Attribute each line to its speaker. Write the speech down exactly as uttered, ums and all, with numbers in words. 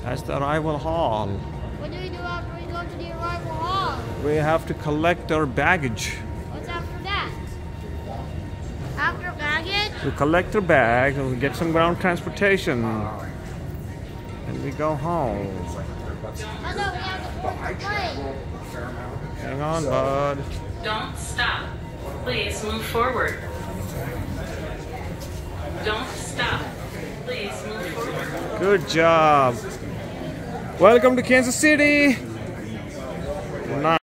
Speaker 1: That's the arrival hall.
Speaker 2: What do we do after we go to the arrival hall?
Speaker 1: We have to collect our baggage.
Speaker 2: What's after that? After baggage?
Speaker 1: We collect our bag and we get some ground transportation. And we go home.
Speaker 2: Oh no, we have to board the plane.
Speaker 1: Hang on, bud.
Speaker 3: Don't stop. Please move forward. Don't stop. Please move forward.
Speaker 1: Good job. Welcome to Kansas City.